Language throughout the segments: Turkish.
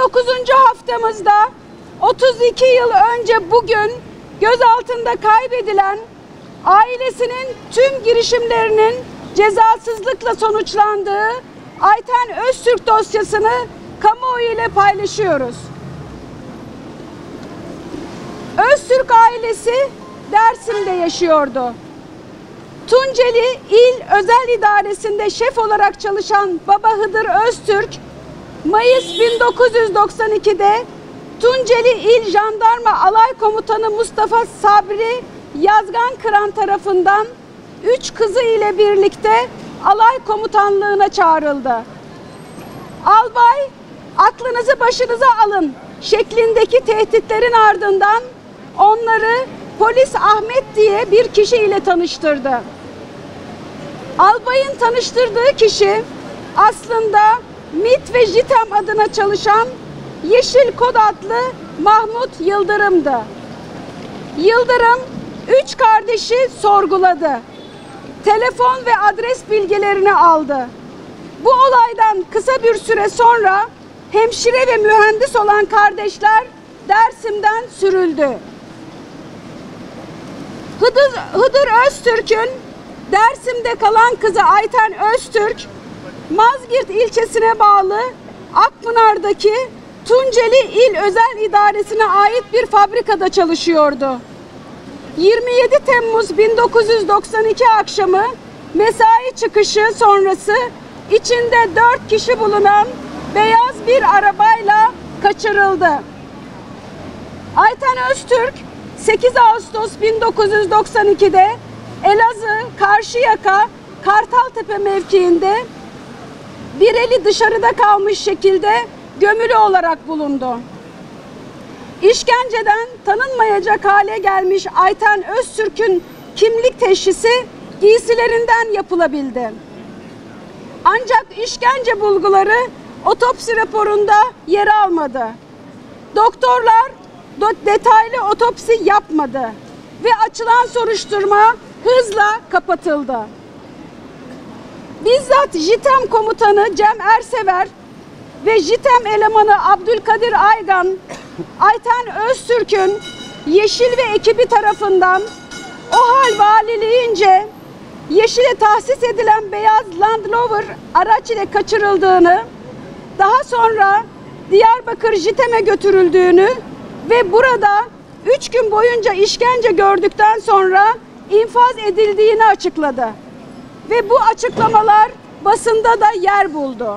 29. haftamızda 32 yıl önce bugün gözaltında kaybedilen, ailesinin tüm girişimlerinin cezasızlıkla sonuçlandığı Ayten Öztürk dosyasını kamuoyu ile paylaşıyoruz. Öztürk ailesi Dersim'de yaşıyordu. Tunceli İl Özel İdaresi'nde şef olarak çalışan Baba Hıdır Öztürk, Mayıs 1992'de Tunceli İl Jandarma Alay Komutanı Mustafa Sabri Yazgankıran tarafından 3 kızı ile birlikte alay komutanlığına çağrıldı. Albay, aklınızı başınıza alın şeklindeki tehditlerin ardından onları Polis Ahmet diye bir kişi ile tanıştırdı. Albayın tanıştırdığı kişi aslında MİT ve JITEM adına çalışan Yeşil Kod adlı Mahmut Yıldırım'dı. Yıldırım 3 kardeşi sorguladı. Telefon ve adres bilgilerini aldı. Bu olaydan kısa bir süre sonra hemşire ve mühendis olan kardeşler Dersim'den sürüldü. Hıdır Öztürk'ün Dersim'de kalan kızı Ayten Öztürk, Mazgirt ilçesine bağlı Akpınar'daki Tunceli İl Özel İdaresi'ne ait bir fabrikada çalışıyordu. 27 Temmuz 1992 akşamı mesai çıkışı sonrası içinde 4 kişi bulunan beyaz bir arabayla kaçırıldı. Ayten Öztürk 8 Ağustos 1992'de Elazığ, Karşıyaka, Kartaltepe mevkiinde bir eli dışarıda kalmış şekilde gömülü olarak bulundu. İşkenceden tanınmayacak hale gelmiş Ayten Öztürk'ün kimlik teşhisi giysilerinden yapılabildi. Ancak işkence bulguları otopsi raporunda yer almadı. Doktorlar detaylı otopsi yapmadı ve açılan soruşturma hızla kapatıldı. Bizzat JITEM komutanı Cem Ersever ve JITEM elemanı Abdülkadir Aygan, Ayten Öztürk'ün Yeşil ve ekibi tarafından o hal valiliğince Yeşil'e tahsis edilen beyaz Land Rover araç ile kaçırıldığını, daha sonra Diyarbakır JITEM'e götürüldüğünü ve burada 3 gün boyunca işkence gördükten sonra infaz edildiğini açıkladı. Ve bu açıklamalar basında da yer buldu.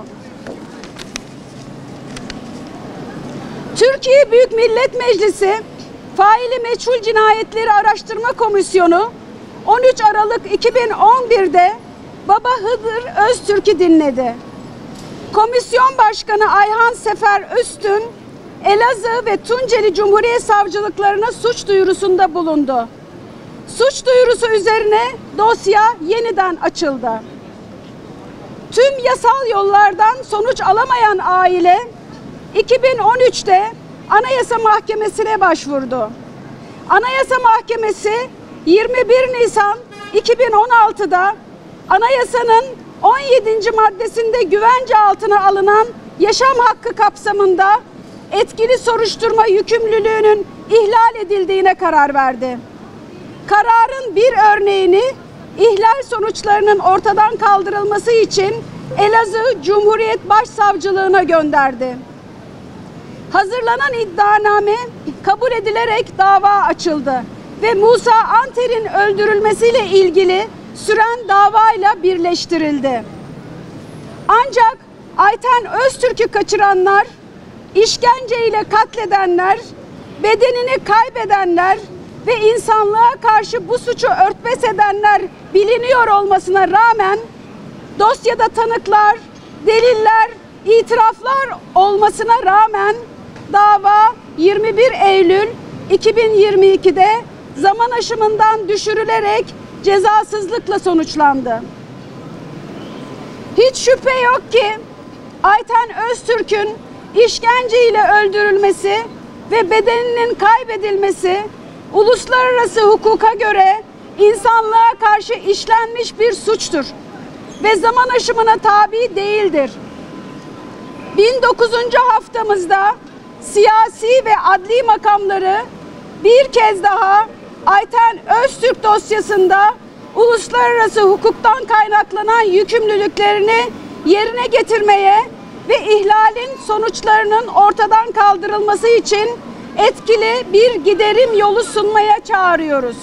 Türkiye Büyük Millet Meclisi Faili Meçhul Cinayetleri Araştırma Komisyonu 13 Aralık 2011'de Baba Hıdır Öztürk'ü dinledi. Komisyon Başkanı Ayhan Sefer Üstün, Elazığ ve Tunceli Cumhuriyet Savcılıklarına suç duyurusunda bulundu. Suç duyurusu üzerine dosya yeniden açıldı. Tüm yasal yollardan sonuç alamayan aile 2013'te Anayasa Mahkemesi'ne başvurdu. Anayasa Mahkemesi 21 Nisan 2016'da anayasanın 17. maddesinde güvence altına alınan yaşam hakkı kapsamında etkili soruşturma yükümlülüğünün ihlal edildiğine karar verdi. Kararın bir örneğini ihlal sonuçlarının ortadan kaldırılması için Elazığ Cumhuriyet Başsavcılığına gönderdi. Hazırlanan iddianame kabul edilerek dava açıldı ve Musa Anter'in öldürülmesiyle ilgili süren davayla birleştirildi. Ancak Ayten Öztürk'ü kaçıranlar, işkenceyle katledenler, bedenini kaybedenler ve insanlığa karşı bu suçu örtbas edenler biliniyor olmasına rağmen dosyada tanıklar, deliller, itiraflar olmasına rağmen dava 21 Eylül 2022'de zaman aşımından düşürülerek cezasızlıkla sonuçlandı. Hiç şüphe yok ki Ayten Öztürk'ün işkenceyle öldürülmesi ve bedeninin kaybedilmesi uluslararası hukuka göre insanlığa karşı işlenmiş bir suçtur ve zaman aşımına tabi değildir. 1009. haftamızda siyasi ve adli makamları bir kez daha Ayten Öztürk dosyasında uluslararası hukuktan kaynaklanan yükümlülüklerini yerine getirmeye ve ihlalin sonuçlarının ortadan kaldırılması için etkili bir giderim yolu sunmaya çağırıyoruz.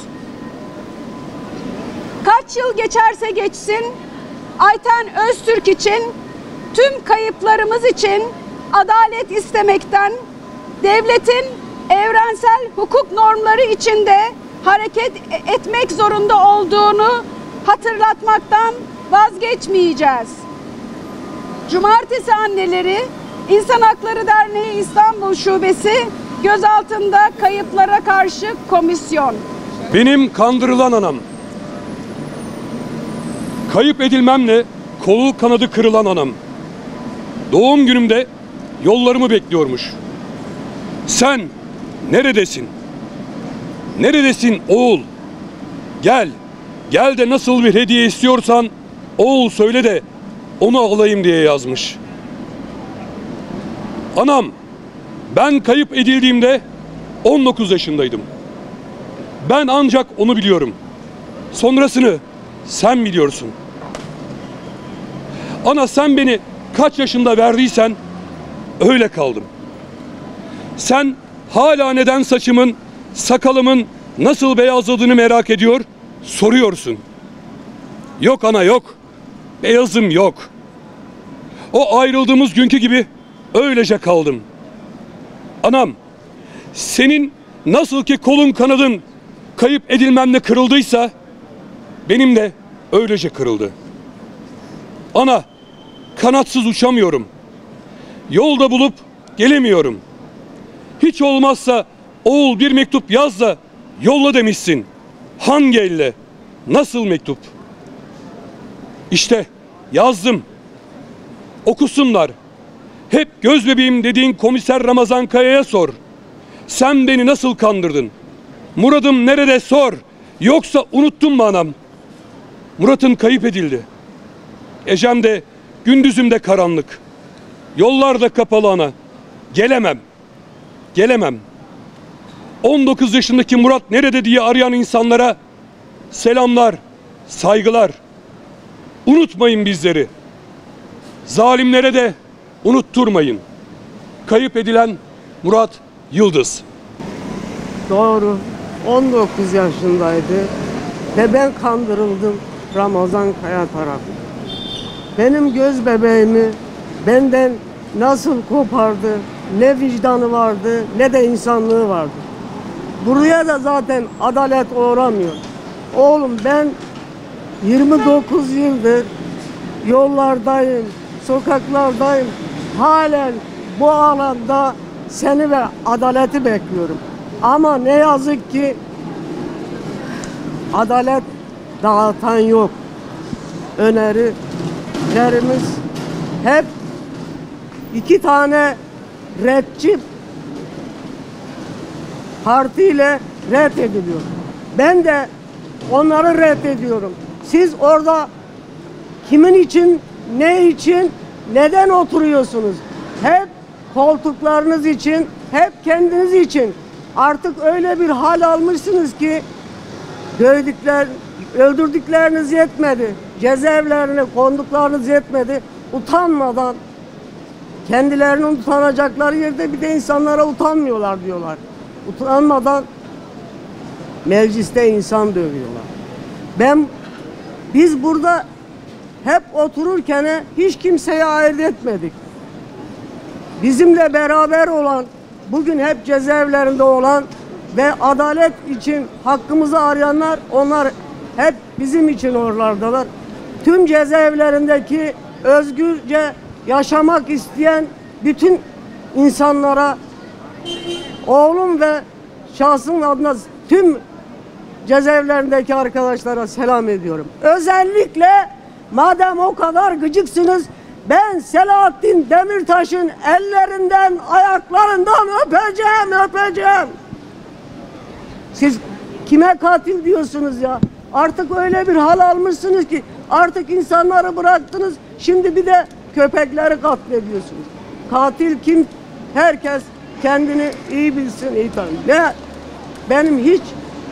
Kaç yıl geçerse geçsin, Ayten Öztürk için, tüm kayıplarımız için adalet istemekten, devletin evrensel hukuk normları içinde hareket etmek zorunda olduğunu hatırlatmaktan vazgeçmeyeceğiz. Cumartesi Anneleri İnsan Hakları Derneği İstanbul Şubesi gözaltında kayıplara karşı komisyon. Benim kandırılan anam, kayıp edilmemle kolu kanadı kırılan anam, doğum günümde yollarımı bekliyormuş. Sen neredesin? Neredesin oğul? Gel, gel de nasıl bir hediye istiyorsan oğul söyle de onu alayım diye yazmış. Anam, ben kayıp edildiğimde 19 yaşındaydım. Ben ancak onu biliyorum. Sonrasını sen biliyorsun. Ana, sen beni kaç yaşında verdiysen öyle kaldım. Sen hala neden saçımın, sakalımın nasıl beyazladığını merak ediyor, soruyorsun. Yok ana, yok. Beyazım yok. O ayrıldığımız günkü gibi öylece kaldım. Anam, senin nasıl ki kolun kanadın kayıp edilmemle kırıldıysa benim de öylece kırıldı. Ana, kanatsız uçamıyorum. Yolda bulup gelemiyorum. Hiç olmazsa oğul bir mektup yaz da yolla demişsin. Hangi elle? Nasıl mektup? İşte yazdım. Okusunlar. Hep göz bebeğim dediğin komiser Ramazan Kaya'ya sor. Sen beni nasıl kandırdın? Murat'ım nerede sor. Yoksa unuttun mu anam? Murat'ın kayıp edildi. Ecem'de, gündüzümde karanlık. Yollar da kapalı ana. Gelemem. Gelemem. 19 yaşındaki Murat nerede diye arayan insanlara selamlar, saygılar. Unutmayın bizleri. Zalimlere de unutturmayın. Kayıp edilen Murat Yıldız. Doğru. 19 yaşındaydı ve ben kandırıldım Ramazan Kaya tarafından. Benim göz bebeğimi benden nasıl kopardı, ne vicdanı vardı ne de insanlığı vardı. Buraya da zaten adalet uğramıyor. Oğlum, ben 29 yıldır yollardayım, sokaklardayım. Halen bu alanda seni ve adaleti bekliyorum. Ama ne yazık ki adalet dağıtan yok. Önerilerimiz hep iki tane redçi partiyle reddediliyor. Ben de onları reddediyorum. Siz orada kimin için, ne için, neden oturuyorsunuz? Hep koltuklarınız için, hep kendiniz için. Artık öyle bir hal almışsınız ki öldürdükleriniz yetmedi. Cezaevlerine konduklarınız yetmedi. Utanmadan, kendilerini utanacakları yerde bir de insanlara utanmıyorlar diyorlar. Utanmadan mecliste insan dövüyorlar. Biz burada hep otururken hiç kimseye ayırt etmedik. Bizimle beraber olan, bugün hep cezaevlerinde olan ve adalet için hakkımızı arayanlar, onlar hep bizim için oralardalar. Tüm cezaevlerindeki özgürce yaşamak isteyen bütün insanlara, oğlum ve şahsım adına tüm cezaevlerindeki arkadaşlara selam ediyorum. Özellikle madem o kadar gıcıksınız, ben Selahattin Demirtaş'ın ellerinden, ayaklarından öpeceğim. Siz kime katil diyorsunuz ya? Artık öyle bir hal almışsınız ki artık insanları bıraktınız. Şimdi bir de köpekleri katlediyorsunuz. katil kim? Herkes kendini iyi bilsin, iyi tanır. Ne? Benim hiç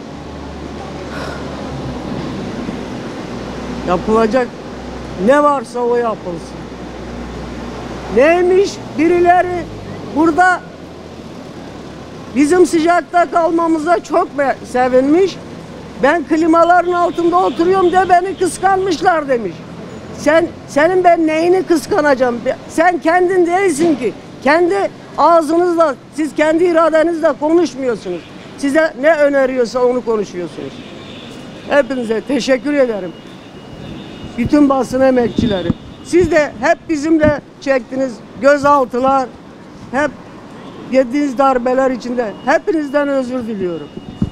yapılacak ne varsa o yapılsın. Neymiş? Birileri burada bizim sıcakta kalmamıza çok sevinmiş. Ben klimaların altında oturuyorum de beni kıskanmışlar demiş. Senin ben neyini kıskanacağım? Sen kendin değilsin ki. Kendi ağzınızla, siz kendi iradenizle konuşmuyorsunuz. Size ne öneriyorsa onu konuşuyorsunuz. Hepinize teşekkür ederim. Bütün basın emekçileri. Siz de hep bizimle çektiniz gözaltılar, hep yediğiniz darbeler içinde. Hepinizden özür diliyorum.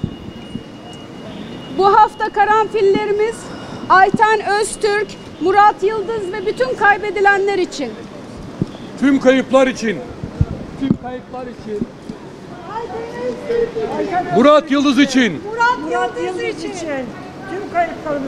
Bu hafta karanfillerimiz Ayten Öztürk, Murat Yıldız ve bütün kaybedilenler için. Tüm kayıplar için. Tüm kayıplar için. Murat Yıldız için. Murat Yıldız için. Tüm kayıplarımız